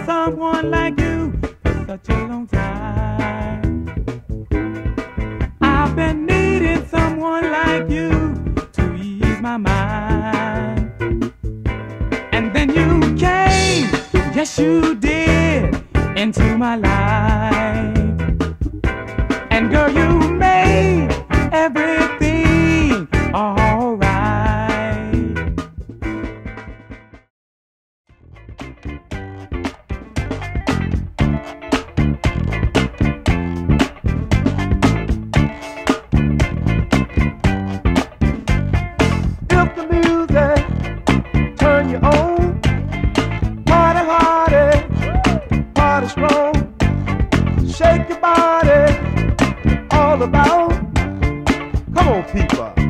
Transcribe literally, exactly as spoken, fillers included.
someone like you for such a long time. I've been needing someone like you to ease my mind. And then you came, yes you did, into my life. And girl, you made everything alright. If the music turn you on, party hardy, party strong, shake your body all about. Come on, people.